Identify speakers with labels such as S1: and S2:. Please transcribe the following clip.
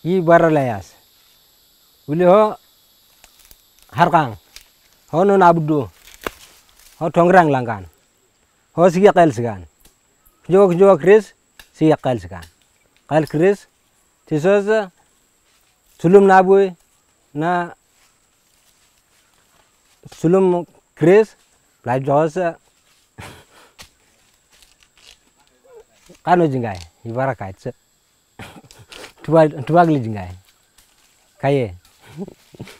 S1: i baralayas uli ho harkang ho non abdu ho tongrang langkan ho sigi qel sigan jo kris sigi qel sigan qel kris tisos sulum nabui na sulum kris la jos kano jingai ibaraka tubagli jingai kaye